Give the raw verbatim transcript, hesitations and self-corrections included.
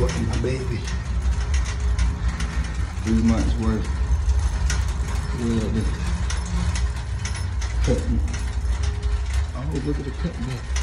for my baby. Three months worth. Look at the cutting. Oh, look at the cut there.